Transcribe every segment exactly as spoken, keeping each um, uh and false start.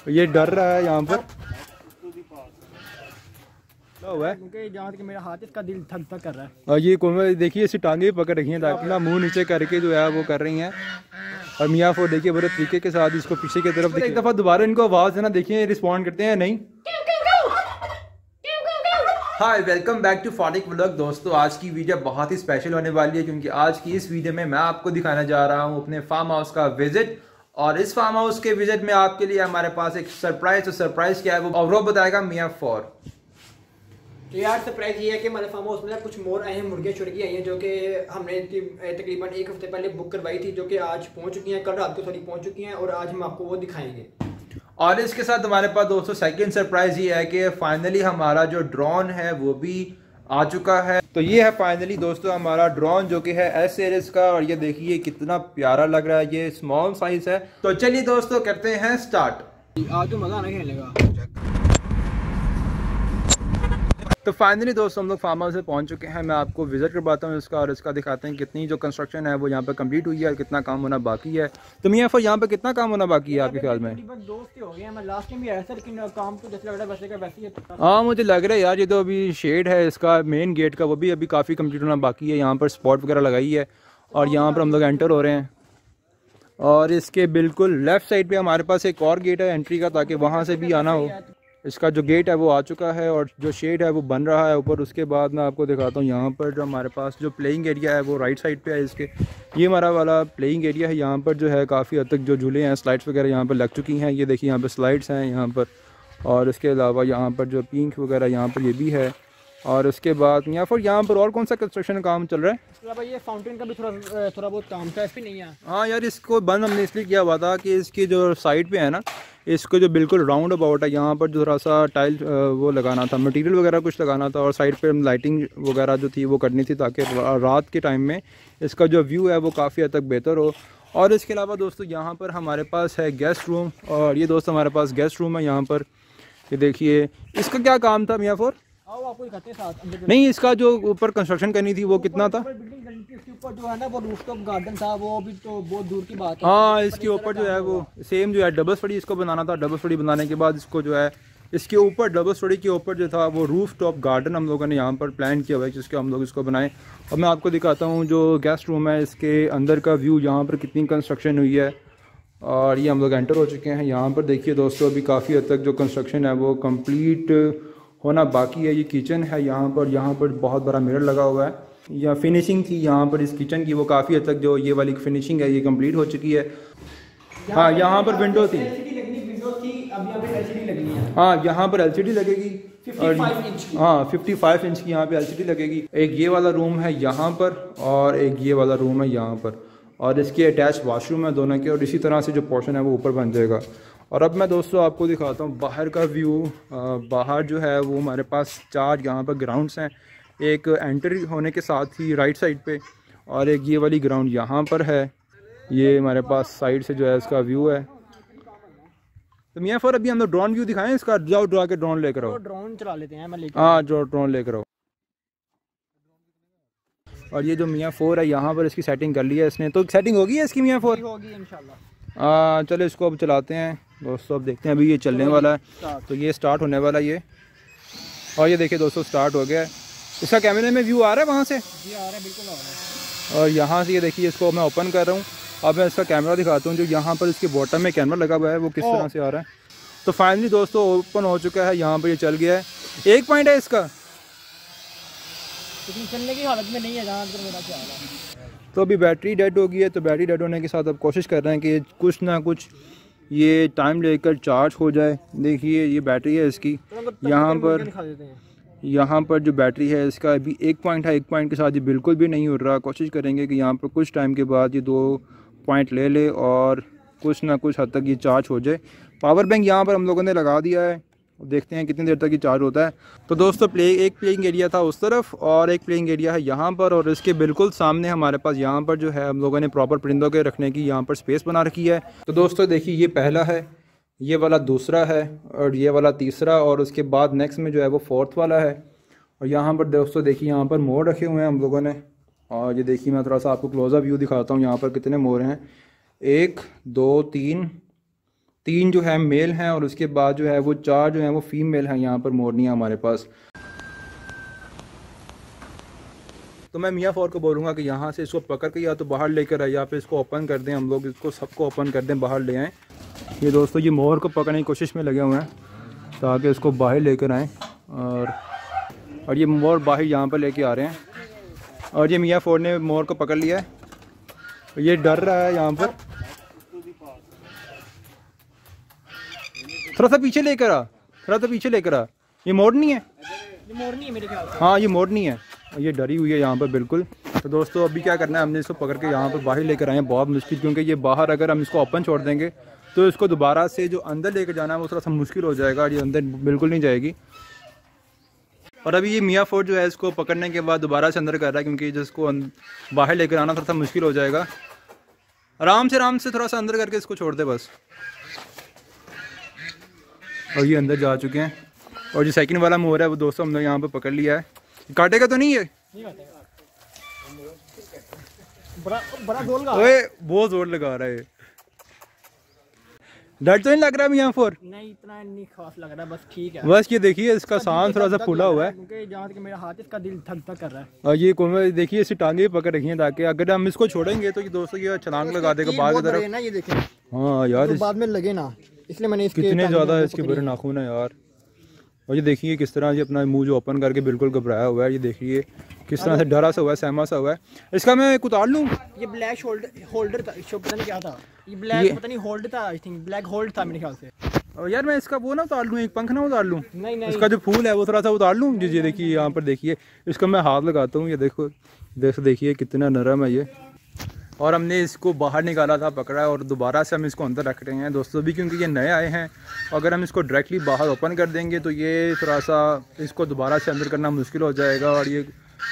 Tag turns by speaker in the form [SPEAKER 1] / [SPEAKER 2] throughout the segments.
[SPEAKER 1] ये डर रहा है यहाँ पर, हुआ है
[SPEAKER 2] क्योंकि जहाँ तक मेरा हाथ इसका दिल धक धक कर रहा है।
[SPEAKER 1] और ये कोमल देखिए इसी टांगे पकड़ रखी हैं ताकि ना मुंह नीचे करके जो है वो कर रही हैं। और मियाँ फोर देखिए बड़े तरीके के साथ इसको पीछे की तरफ एक दफ़ा दोबारा इनको आवाज़ है ना देखिए रिस्पॉन्ड करते हैं नहीं। Hi welcome back to Phatik vlog. दोस्तों आज की वीडियो बहुत ही स्पेशल होने वाली है क्योंकि आज की इस वीडियो में मैं आपको दिखाने जा रहा हूँ अपने फार्म हाउस का विजिट। और इस फार्म हाउस के विजिट में आपके लिए हमारे पास एक सरप्राइज, तो सरप्राइज क्या है वो और वो बताएगा मियाँ फोर।
[SPEAKER 2] तो यार सरप्राइज ये है कि हमारे फार्म हाउस में कुछ मोर आए हैं, मुर्गियाँ छुड़की आई हैं जो कि हमने तकरीबन एक हफ्ते पहले बुक करवाई थी, जो कि आज पहुंच चुकी हैं, कल रात को थोड़ी पहुंच चुकी हैं और आज हम आपको वो दिखाएंगे।
[SPEAKER 1] और इसके साथ हमारे पास दोस्तों सेकंड सरप्राइज ये है कि फाइनली हमारा जो ड्रोन है वो भी आ चुका है। तो ये है फाइनली दोस्तों हमारा ड्रोन जो कि है एस सीरीज का, और ये देखिए कितना प्यारा लग रहा है, ये स्मॉल साइज है। तो चलिए दोस्तों करते हैं स्टार्ट।
[SPEAKER 2] आज तो मजा आना खेलने का।
[SPEAKER 1] तो फाइनली दोस्तों हम लोग फार्म हाउस से पहुंच चुके हैं। मैं आपको विजिट करवाता हूं इसका और इसका दिखाते हैं कितनी जो कंस्ट्रक्शन है वो यहाँ पे कंप्लीट हुई है और कितना काम होना बाकी है। तो मियाँ फिर यहाँ पे कितना काम होना बाकी है आपके ख्याल में?
[SPEAKER 2] दोस्त हो गए, मैं लास्ट टाइम भी आया था लेकिन काम तो जैसे लग रहा है वैसे का वैसे ही है।
[SPEAKER 1] हाँ मुझे लग रहा है यार, ये तो अभी शेड है इसका मेन गेट का, वो भी अभी काफ़ी कम्प्लीट होना बाकी है। यहाँ पर स्पॉट वगैरह लगाई है और यहाँ पर हम लोग एंटर हो रहे हैं। और इसके बिल्कुल लेफ्ट साइड पे हमारे पास एक और गेट है एंट्री का, ताकि वहाँ से भी आना हो। इसका जो गेट है वो आ चुका है और जो शेड है वो बन रहा है ऊपर। उसके बाद मैं आपको दिखाता हूँ यहाँ पर जो हमारे पास जो प्लेइंग एरिया है वो राइट साइड पे है इसके। ये हमारा वाला प्लेइंग एरिया है। यहाँ पर जो है काफ़ी हद तक जो झूले हैं, स्लाइड्स वगैरह यहाँ पर लग चुकी हैं। ये देखिए यहाँ पर स्लाइड्स हैं यहाँ पर, और इसके अलावा यहाँ पर जो पिंक वगैरह यहाँ पर ये भी है। और उसके बाद यहाँ पर यहाँ पर और कौन सा कंस्ट्रक्शन का काम चल रहा है?
[SPEAKER 2] भाई ये फाउंटेन का भी थोड़ा थोड़ा बहुत काम था, इस पे नहीं है।
[SPEAKER 1] हाँ यार इसको बंद हमने इसलिए किया हुआ था कि इसकी जो साइड पे है ना, इसको जो बिल्कुल राउंड अबाउट है यहाँ पर जो थोड़ा सा टाइल वो लगाना था, मटेरियल वगैरह कुछ लगाना था, और साइड पे लाइटिंग वगैरह जो थी वो करनी थी ताकि रात के टाइम में इसका जो व्यू है वो काफ़ी हद तक बेहतर हो। और इसके अलावा दोस्तों यहाँ पर हमारे पास है गेस्ट रूम, और ये दोस्त हमारे पास गेस्ट रूम है यहाँ पर। ये देखिए इसका क्या काम था मियाँ फोर?
[SPEAKER 2] आपको दिखाते हैं साथ।
[SPEAKER 1] नहीं इसका जो ऊपर कंस्ट्रक्शन करनी थी वो कितना था?
[SPEAKER 2] बिल्डिंग करनी थी, उसके ऊपर जो है ना वो रूफटॉप गार्डन था, वो अभी तो बहुत दूर की बात है।
[SPEAKER 1] हाँ इसके ऊपर जो है वो सेम जो है डबल स्टोरी इसको बनाना था। डबल स्टोरी बनाने के बाद इसको जो है इसके ऊपर डबल स्टोरी के ऊपर जो था वो रूफ टॉप गार्डन हम लोगों ने यहाँ पर प्लान किया हुआ है जिसके हम लोग इसको बनाएं। और मैं आपको दिखाता हूँ जो गेस्ट रूम है इसके अंदर का व्यू, यहाँ पर कितनी कंस्ट्रक्शन हुई है। और ये हम लोग एंटर हो चुके हैं। यहाँ पर देखिए दोस्तों अभी काफ़ी हद तक जो कंस्ट्रक्शन है वो कम्प्लीट होना बाकी है। ये किचन है यहाँ पर, यहाँ पर बहुत बड़ा मिरर लगा हुआ है। या फिनिशिंग थी यहाँ पर इस किचन की, वो काफ़ी हद तक जो ये वाली फिनिशिंग है ये कंप्लीट हो चुकी है। हाँ यहाँ पर विंडो थी, हाँ यहाँ पर एलसीडी लगेगी और हाँ पचपन इंच की यहाँ पे एलसीडी लगेगी। एक ये वाला रूम है यहाँ पर और एक ये वाला रूम है यहाँ पर, और इसके अटैच वॉशरूम है दोनों के, और इसी तरह से जो पोर्शन है वो ऊपर बन जाएगा। और अब मैं दोस्तों आपको दिखाता हूँ बाहर का व्यू। बाहर जो है वो हमारे पास चार यहाँ पर ग्राउंड्स हैं, एक एंट्री होने के साथ ही राइट साइड पे, और एक ये वाली ग्राउंड यहाँ पर है। ये हमारे पास साइड से जो है इसका व्यू है। तो मियाँ फोर अभी हम लोग ड्रोन व्यू दिखाएं इसका, जाओ ड्रा के ड्रोन लेकर आओ।
[SPEAKER 2] ड्रोन चला लेते हैं, मैं लेकर
[SPEAKER 1] हाँ जो ड्रोन लेकर आओ। और ये जो मियाँ फोर है यहाँ पर इसकी सेटिंग कर ली है इसने, तो सेटिंग होगी है इसकी मियाँ फोर?
[SPEAKER 2] होगी इंशाल्लाह।
[SPEAKER 1] हाँ चलो इसको अब चलाते हैं दोस्तों। अब देखते हैं अभी ये चलने वाला है, तो ये स्टार्ट होने वाला है ये। और ये देखिए दोस्तों स्टार्ट हो गया है। इसका कैमरे में व्यू आ रहा है वहाँ से?
[SPEAKER 2] जी आ रहा है, बिल्कुल आ रहा है।
[SPEAKER 1] और यहाँ से ये देखिए इसको मैं ओपन कर रहा हूँ। अब मैं इसका कैमरा दिखाता हूँ जो यहाँ पर इसके बॉटम में कैमरा लगा हुआ है वो किस तरह से आ रहा है। तो फाइनली दोस्तों ओपन हो चुका है, यहाँ पर ये चल गया है। एक पॉइंट है इसका,
[SPEAKER 2] लेकिन चलने की हालत में नहीं है जहाँ तक मेरा ख्याल है।
[SPEAKER 1] तो अभी बैटरी डेड हो गई है। तो बैटरी डेड होने के साथ अब कोशिश कर रहे हैं कि कुछ ना कुछ ये टाइम लेकर चार्ज हो जाए। देखिए ये बैटरी है इसकी, यहाँ पर यहाँ पर जो बैटरी है इसका अभी एक पॉइंट है, एक पॉइंट के साथ ये बिल्कुल भी नहीं उड़ रहा। कोशिश करेंगे कि यहाँ पर कुछ टाइम के बाद ये दो पॉइंट ले ले और कुछ ना कुछ हद तक ये चार्ज हो जाए। पावर बैंक यहाँ पर हम लोगों ने लगा दिया है, देखते हैं कितनी देर तक ये चार्ज होता है। तो दोस्तों प्ले एक प्लेइंग एरिया था उस तरफ और एक प्लेइंग एरिया है यहाँ पर, और इसके बिल्कुल सामने हमारे पास यहाँ पर जो है हम लोगों ने प्रॉपर परिंदों के रखने की यहाँ पर स्पेस बना रखी है। तो दोस्तों देखिए ये पहला है, ये वाला दूसरा है, और ये वाला तीसरा, और उसके बाद नेक्स्ट में जो है वो फोर्थ वाला है। और यहाँ पर दोस्तों देखिए यहाँ पर मोर रखे हुए हैं हम लोगों ने। और ये देखिए मैं थोड़ा सा आपको क्लोजअप व्यू दिखाता हूँ यहाँ पर कितने मोर हैं। एक दो तीन तीन जो है मेल हैं और उसके बाद जो है वो चार जो है वो फीमेल हैं यहाँ पर मोरनियाँ हमारे पास। तो मैं मियाँ फौर को बोलूँगा कि यहाँ से इसको पकड़ के या तो बाहर लेकर आए या फिर इसको ओपन कर दें, हम लोग इसको सबको ओपन कर दें, बाहर ले आएँ। ये दोस्तों ये मोर को पकड़ने की कोशिश में लगे हुए हैं ताकि इसको बाहर लेकर आएँ, और और ये मोर बाहर यहाँ पर लेके आ रहे हैं। और ये मियाँ फौर ने मोर को पकड़ लिया है, ये डर रहा है यहाँ पर। थोड़ा सा पीछे लेकर आ, थोड़ा सा पीछे लेकर आ। ये मोर नहीं है,
[SPEAKER 2] ये मोर नहीं है मेरे ख्याल से।
[SPEAKER 1] हाँ ये मोर नहीं है, ये डरी हुई है यहाँ पर बिल्कुल। तो दोस्तों अभी क्या करना है, हमने इसको पकड़ के यहाँ पर बाहर लेकर आए हैं, बहुत मुश्किल, क्योंकि ये बाहर अगर हम इसको ओपन छोड़ देंगे तो इसको दोबारा से जो अंदर लेकर जाना है वो थोड़ा सा मुश्किल हो जाएगा, और ये अंदर बिल्कुल नहीं जाएगी। और अभी ये मियाँ फौर जो है इसको पकड़ने के बाद दोबारा से अंदर कर रहा है, क्योंकि जिसको बाहर लेकर आना थोड़ा सा मुश्किल हो जाएगा। आराम से आराम से थोड़ा सा अंदर करके इसको छोड़ दे बस। और ये अंदर जा चुके हैं। और जो सेकंड वाला मोर है वो दोस्तों हमने यहाँ पे पकड़ लिया है। काटेगा तो नहीं है?
[SPEAKER 2] नहीं काटेगा। बड़ा बड़ा जोर लगा,
[SPEAKER 1] ओए बहुत जोर लगा रहा है। डर तो नहीं लग रहा मियाँ फौर?
[SPEAKER 2] नहीं इतना नहीं खास लग रहा, बस ठीक है।
[SPEAKER 1] बस ये देखिए इसका सांस थोड़ा सा फूला हुआ है,
[SPEAKER 2] क्योंकि जहाँ तक मेरा हाथ इसका दिल धक धक कर रहा है।
[SPEAKER 1] और ये कोमल देखिए इसकी टांगे पकड़ रखी हैं ताकि अगर हम इसको छोड़ेंगे तो ये दोस्तों ये छलांग लगा देगा बाहर की तरफ
[SPEAKER 2] ना, ये देखें।
[SPEAKER 1] हाँ यार,
[SPEAKER 2] तो बाद में लगे ना, इसलिए मैंने इसके
[SPEAKER 1] कितने ज़्यादा इसके बड़े नाखून है यार। और ये देखिए किस तरह से अपना मुंह जो ओपन करके बिल्कुल घबराया हुआ है, ये देखिए किस तरह से डरा सा हुआ है, सहमा सा हुआ है। इसका मैं उतार लूँ?
[SPEAKER 2] ये ब्लैक होल्डर होल्डर था, पता नहीं क्या था ये, ब्लैक पता नहीं होल्ड था, आई थिंक ब्लैक होल्ड था मेरे ख्याल से।
[SPEAKER 1] और यार मैं इसका वो ना उतार लूँ, एक पंख ना उतार लूँ?
[SPEAKER 2] नहीं नहीं,
[SPEAKER 1] इसका जो फूल है वो थोड़ा सा उतार लूँ? जी जी देखिए यहाँ पर देखिए, इसका मैं हाथ लगाता हूँ, ये देखो देख देखिए कितना नरम है ये। और हमने इसको बाहर निकाला था, पकड़ा है, और दोबारा से हम इसको अंदर रख रहे हैं दोस्तों भी, क्योंकि ये नए आए हैं। अगर हम इसको डायरेक्टली बाहर ओपन कर देंगे तो ये थोड़ा सा इसको दोबारा से अंदर करना मुश्किल हो जाएगा। और ये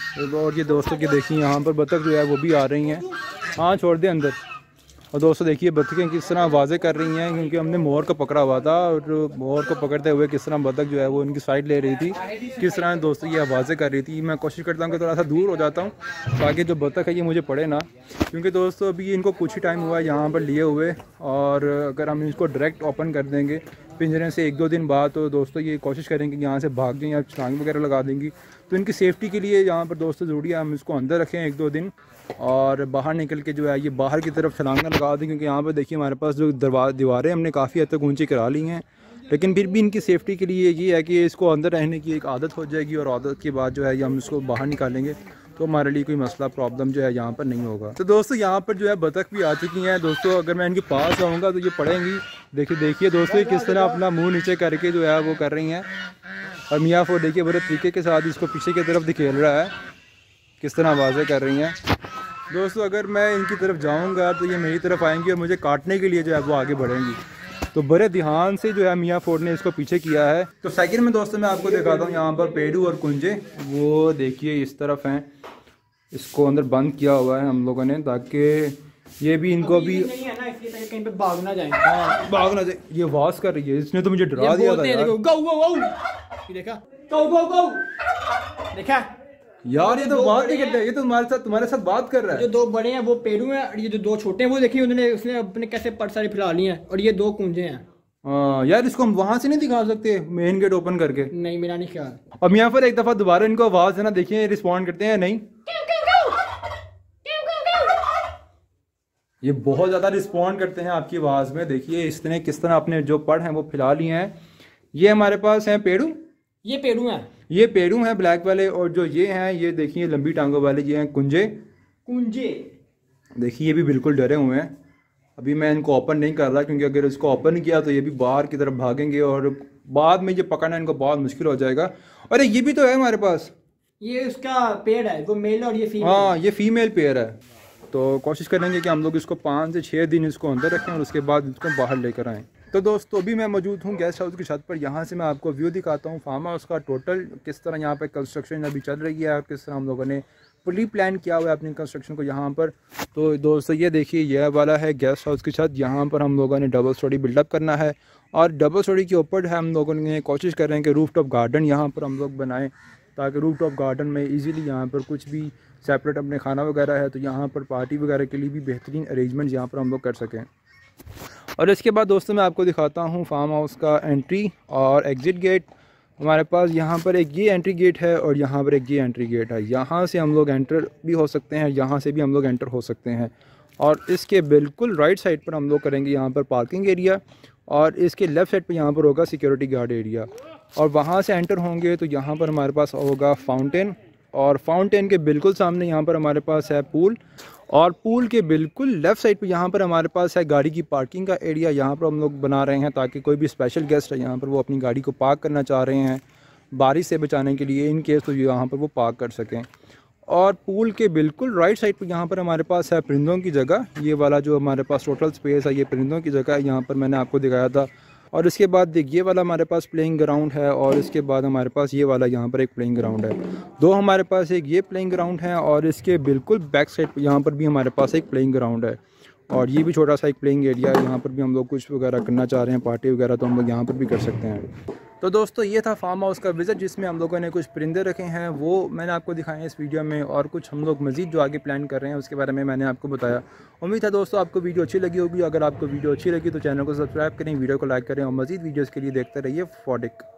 [SPEAKER 1] और ये दोस्तों की देखिए यहाँ पर बतख जो है वो भी आ रही हैं। हाँ छोड़ दे अंदर। और दोस्तों देखिए बतखें किस तरह आवाज़ें कर रही हैं, क्योंकि हमने मोर को पकड़ा हुआ था, और मोर को पकड़ते हुए किस तरह बतख जो है वो उनकी साइड ले रही थी, किस तरह दोस्तों ये आवाज़ें कर रही थी। मैं कोशिश करता हूँ कि थोड़ा सा दूर हो जाता हूँ ताकि जो बतख है ये मुझे पड़े ना, क्योंकि दोस्तों अभी इनको कुछ ही टाइम हुआ है यहाँ पर लिए हुए, और अगर हम इसको डायरेक्ट ओपन कर देंगे पिंजरे से एक दो दिन बाद, तो दोस्तों ये कोशिश करेंगे कि यहाँ से भाग जाएँ या छलांग वगैरह लगा देंगी। तो इनकी सेफ्टी के लिए यहाँ पर दोस्तों ज़रूरी है हम इसको अंदर रखें एक दो दिन, और बाहर निकल के जो है ये बाहर की तरफ छलांगा लगा दें, क्योंकि यहाँ पर देखिए हमारे पास जो दरवार दीवारें हमने काफ़ी हद तक ऊंची करा ली हैं, लेकिन फिर भी इनकी सेफ्टी के लिए ये है कि इसको अंदर रहने की एक आदत हो जाएगी, और आदत के बाद जो है ये हम इसको बाहर निकालेंगे तो हमारे लिए कोई मसला प्रॉब्लम जो है यहाँ पर नहीं होगा। तो दोस्तों यहाँ पर जो है बतख भी आ चुकी हैं दोस्तों, अगर मैं इनके पास जाऊँगा तो ये पड़ेंगी। देखिए देखिए दोस्तों ये किस तरह अपना मुँह नीचे करके जो है वो कर रही हैं, और मियाँ फौर देखिए बड़े तरीके के साथ इसको पीछे की तरफ धकेल रहा है, किस तरह आवाज़ें कर रही हैं। दोस्तों अगर मैं इनकी तरफ जाऊंगा तो ये मेरी तरफ आएंगी और मुझे काटने के लिए जो है वो आगे बढ़ेंगी। तो बड़े ध्यान से जो है मियाँ फौर ने इसको पीछे किया है। तो सेकंड में दोस्तों मैं आपको दिखाता हूँ यहाँ पर पेड़ू और कुंजे, वो देखिए इस तरफ हैं, इसको अंदर बंद किया हुआ है हम लोगों ने ताकि ये भी इनको भी
[SPEAKER 2] नहीं है ना, इसलिए कहीं पे भाग ना जाए।
[SPEAKER 1] हाँ भाग ना जाए। ये आवाज़ कर रही है, इसने तो मुझे डरा दिया था यार।
[SPEAKER 2] गौ गौ गौ देखा, गौ गौ गौ देखा
[SPEAKER 1] यार, ये तो बात नहीं करता है, ये तो तुम्हारे साथ तुम्हारे साथ बात कर रहा है।
[SPEAKER 2] जो दो बड़े हैं वो पेड़ू हैं, और ये जो दो छोटे हैं वो देखिए उन्होंने उसने अपने कैसे पर सारे फैला लिए हैं, और ये दो कुंजे हैं।
[SPEAKER 1] हाँ यार, इसको हम वहां से नहीं दिखा सकते मेन गेट ओपन करके?
[SPEAKER 2] नहीं मेरा नहीं ख्याल।
[SPEAKER 1] अब यहाँ पर एक दफा दोबारा इनको आवाज है ना, देखिए रिस्पॉन्ड करते हैं नहीं। ये बहुत ज्यादा रिस्पॉन्ड करते हैं आपकी आवाज में। देखिए इसने किस तरह अपने जो पड़ हैं वो फैला लिए हैं। ये हमारे पास हैं पेड़ू, ये
[SPEAKER 2] पेड़ू हैं,
[SPEAKER 1] ये पेड़ू हैं ब्लैक वाले, और जो ये हैं ये देखिए लंबी टांगों वाले ये हैं कुंजे।
[SPEAKER 2] कुंजे
[SPEAKER 1] देखिए ये भी बिल्कुल डरे हुए हैं। अभी मैं इनको ओपन नहीं कर रहा, क्योंकि अगर इसको ओपन किया तो ये भी बाहर की तरफ भागेंगे और बाद में ये पकड़ना इनको बहुत मुश्किल हो जाएगा। अरे ये भी तो है हमारे पास,
[SPEAKER 2] ये उसका पेड़ है, वो मेल और ये फीमेल।
[SPEAKER 1] हाँ ये फीमेल पेयर है। तो कोशिश करेंगे कि हम लोग इसको पाँच से छः दिन इसको अंदर रखें और उसके बाद इसको बाहर लेकर आएँ। तो दोस्तों अभी मैं मौजूद हूँ गेस्ट हाउस की छत पर। यहाँ से मैं आपको व्यू दिखाता हूँ फार्म हाउस का टोटल, किस तरह यहाँ पर कंस्ट्रक्शन अभी चल रही है और किस तरह हम लोगों ने प्री प्लान किया हुआ है अपनी कंस्ट्रक्शन को यहाँ पर। तो दोस्तों ये देखिए यह वाला है गेस्ट हाउस की छत। यहाँ पर हम लोगों ने डबल स्टोरी बिल्डअप करना है, और डबल स्टोरी के ऊपर हम लोगों ने कोशिश कर रहे हैं कि रूफ टॉप गार्डन यहाँ पर हम लोग बनाएं, ताकि रूफ टॉप गार्डन में इजीली यहाँ पर कुछ भी सेपरेट अपने खाना वगैरह है तो यहाँ पर पार्टी वगैरह के लिए भी बेहतरीन अरेंजमेंट यहाँ पर हम लोग कर सकें। और इसके बाद दोस्तों मैं आपको दिखाता हूँ फार्म हाउस का एंट्री और एग्ज़िट गेट। हमारे पास यहाँ पर एक ये एंट्री गेट है और यहाँ पर एक ये एंट्री गेट है। यहाँ से हम लोग एंटर भी हो सकते हैं, यहाँ से भी हम लोग एंटर हो सकते हैं। और इसके बिल्कुल राइट साइड पर हम लोग करेंगे यहाँ पर पार्किंग एरिया, और इसके लेफ़्ट साइड पर यहाँ पर होगा सिक्योरिटी गार्ड एरिया। और वहाँ से एंटर होंगे तो यहाँ पर हमारे पास होगा फाउंटेन, और फाउंटेन के बिल्कुल सामने यहाँ पर हमारे पास है पूल, और पूल के बिल्कुल लेफ़्ट साइड पे यहाँ पर हमारे पास है गाड़ी की पार्किंग का एरिया। यहाँ पर हम लोग बना रहे हैं ताकि कोई भी स्पेशल गेस्ट है यहाँ पर वो अपनी गाड़ी को पार्क करना चाह रहे हैं बारिश से बचाने के लिए, इन केस तो यहाँ पर वो पार्क कर सकें। और पूल के बिल्कुल राइट साइड पर यहाँ पर हमारे पास है परिंदों की जगह। ये वाला जो हमारे पास टोटल स्पेस है ये परिंदों की जगह है, यहाँ पर मैंने आपको दिखाया था। और इसके बाद ये वाला हमारे पास प्लेइंग ग्राउंड है, और इसके बाद हमारे पास ये वाला यहाँ पर एक प्लेइंग ग्राउंड है। दो हमारे पास एक ये प्लेइंग ग्राउंड है, और इसके बिल्कुल बैक साइड पर यहाँ पर भी हमारे पास एक प्लेइंग ग्राउंड है, और ये भी छोटा सा एक प्लेइंग एरिया है। यहाँ पर भी हम लोग कुछ वगैरह करना चाह रहे हैं, पार्टी वगैरह, तो हम लोग यहाँ पर भी कर सकते हैं। तो दोस्तों ये था फार्म हाउस का विज़िट, जिसमें हम लोगों ने कुछ परिंदे रखे हैं वो मैंने आपको दिखाए हैं इस वीडियो में, और कुछ हम लोग मज़ीद जो आगे प्लान कर रहे हैं उसके बारे में मैंने आपको बताया। उम्मीद है दोस्तों आपको वीडियो अच्छी लगी होगी। अगर आपको वीडियो अच्छी लगी तो चैनल को सब्सक्राइब करें, वीडियो को लाइक करें, और मज़ीद वीडियोज़ के लिए देखते रहिए फॉडिक।